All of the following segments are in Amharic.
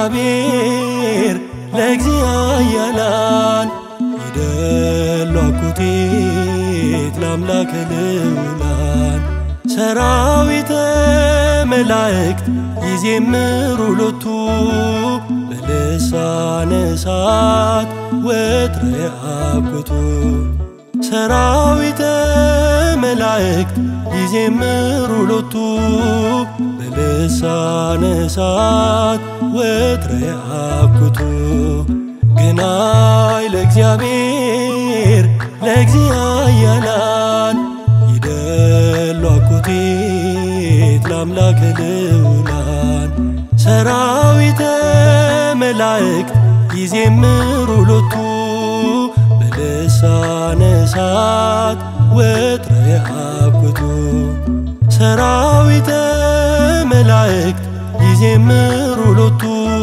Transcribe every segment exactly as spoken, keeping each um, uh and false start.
ለእግዚአብሔር ለእግዚአብሔር ይደሉ አኩቴት ለአምላከ ልዑላን ሰራዊተ መላእክት ይዜምሩ ሎቱ በልሳነ እሳት ወትረ ያኩቱ ሰራዊተ መላእክት ይዜምሩ ሎቱ በልሳነ እሳት ወትረ ያኩቱ ግናይ ለእግዚአብሔር ለእግዚአብሔር ይደሉ አኩቴት ለአምላከ ልዑላን ሰራዊተ መላእክት ይዜምሩ ሎቱ በልሳነ እሳት ወትረ ያኩቱ ሰራዊተ መላእክት ይዜምሩ ሎቱ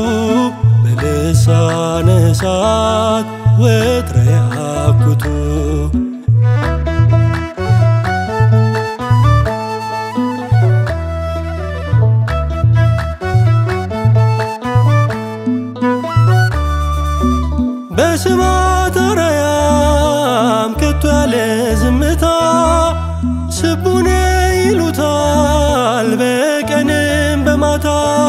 በልሳነ እሳት ወትረ ያኩቱ በስብሐተ አርያም ከቶ ያለ ዝምታ ስቡነ ይሉታል በቀንም በማታ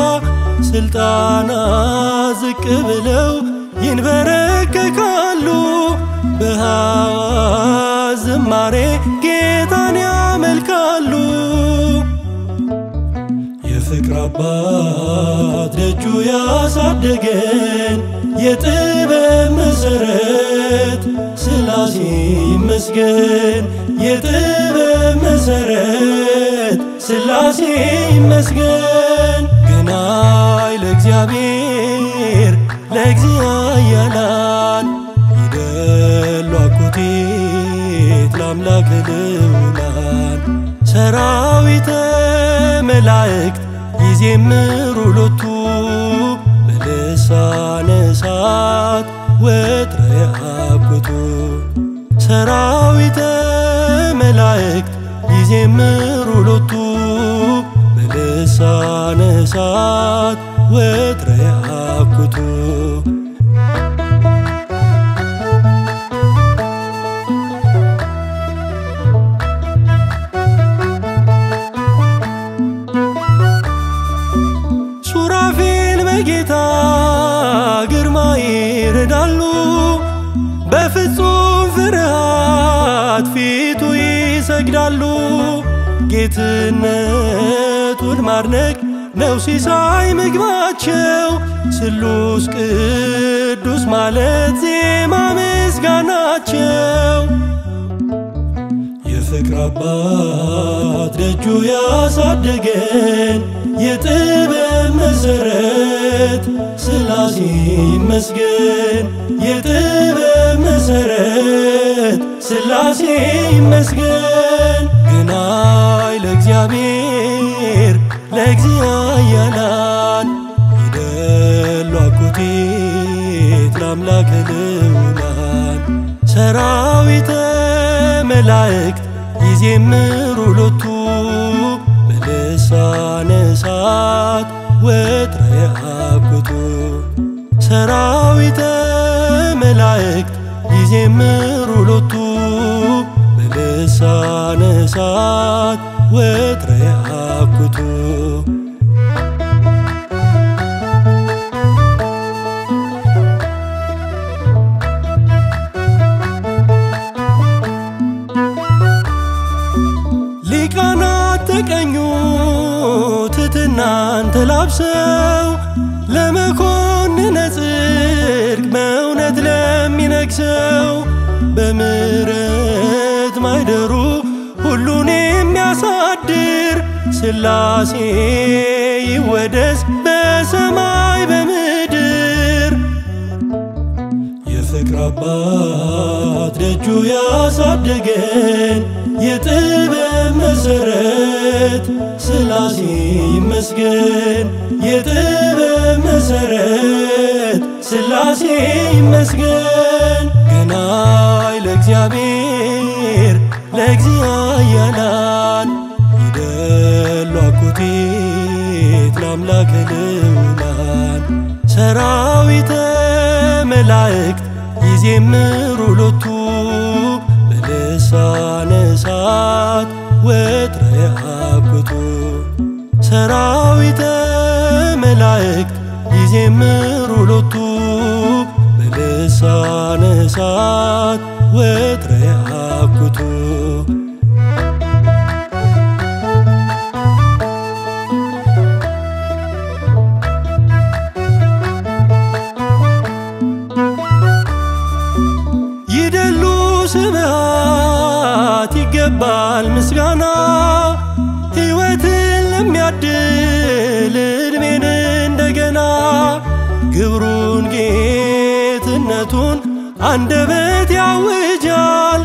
ስልጣናት ዝቅ ብለው ይንበረከካሉ በሐዋስ ዝማሬ ጌታን ያመልካሉ የፍቅር አባት ደጁ ያሳደገን የጥበብ መሰረት ሥላሴ ይመስገን የጥበብ መሰረት ሥላሴ ይመስገን ግናይ ለእግዚአብሔር ለእግዚአብሔር ይደሉ አኩቴት ለአምላከ ልዑላን ሰራዊተ መላእክት ይዜምሩ ሎቱ በልሳነ እሳት ወትረ ያኩቱ ሰራዊተ መላእክት ይዜምሩ ሎቱ በልሳነ እሳት ወትረ ያኩቱ ሱራፌል በጌታ ግርማ ይረዳሉ በፍጹም ፍርሃት ፊቱ ይሰግዳሉ ጌትነቱን ማድነቅ ነው ሲሳይ ምግባቸው ስሉስ ቅዱስ ማለት ዜማ ምስጋናቸው የፍቅር አባት ደጁ ያሳደገን የጥበብ መሰረት ሥላሴ ይመስገን የጥበብ መሰረት ሥላሴ ይመስገን ግናይ ለእግዚአብሔር ለእግዚአብሔር ይደሉ አኩቴት ለአምላከ ልዑላን ሰራዊተ መላእክት ይዜምሩ ሎቱ በልሳነ እሳት ወትረ ያኩቱ ሰራዊተ መላእክት ይዜምሩ ሎቱ በልሳነ እሳት ወትረ ያኩቱ ሊቃናት ተቀኙ ትሕትናን ተላብሰው ለመኮንነ ጽድቅ በእውነት ለሚነግሰው በምሕረት ማይደሩ ሁሉን የሚያሳድር ሥላሴ ይወደስ በሰማይ በምድር የፍቅር አባት ደጁ ያሳደገን የጥበብ መሰረት ሥላሴ ይመስገን የጥበብ መሰረት ሥላሴ ይመስገን ገናይ ለእግዚአብሔር ለእግዚአብሔር ይደሉ አኩቴት ለአምላከ ልዑላን ሰራዊተ መላእክት ይዜምሩ ሎቱ በልሳነ እሳት ወትረ ያኩቱ ሰራዊተ መላእክት ይዜምሩ ሎቱ በልሳነ እሳት ወትረ ያኩቱ ይደሉ ስብሐት ይገባል ምስጋና ሕይወትን ለሚያድል ዕድሜን እንደገና ግብሩን ጌትነቱን አንደበት ያውጃል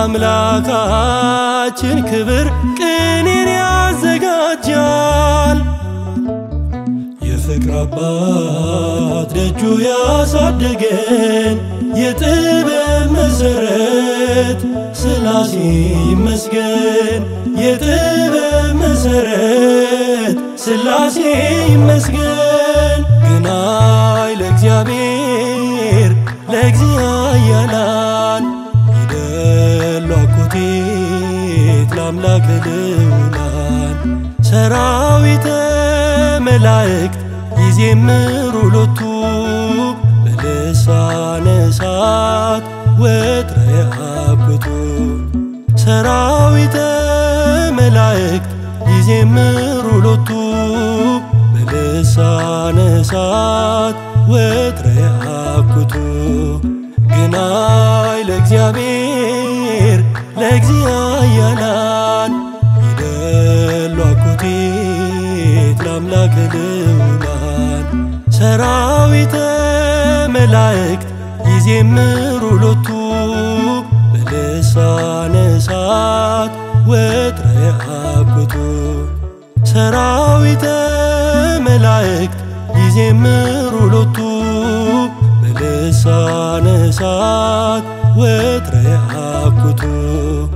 ለአምላካችን ክብር ቅኔን ያዘጋጃል። የፍቅር አባት ደጁ ያሳደገን የጥበብ መሰረት ሥላሴ ይመስገን የጥበብ መሰረት ሥላሴ ይመስገን። ግናይ ለእግዚአብሔር ለእግዚአያላን ይደሉ አኮቴት ለአምላክ ልዑላን ሰራዊተ መላእክት ይዜምሩ ሎቱ በልሳነ እሳት ወትረ ያኩቱ ሰራዊተ መላእክት ይዜምሩ ሎቱ በልሳነ እሳት ወትረ ያኩቱ ግናይ ለእግዚአብሔር ለእግዚአያላን ይደሉ አኮቴት ለአምላክ ልዑላን ሰራዊተ መላእክት ይዜምሩ ሎቱ በልሳነ እሳት ወትረ ያኩቱ ሰራዊተ መላእክት ይዜምሩ ሎቱ በልሳነ እሳት ወትረ ያኩቱ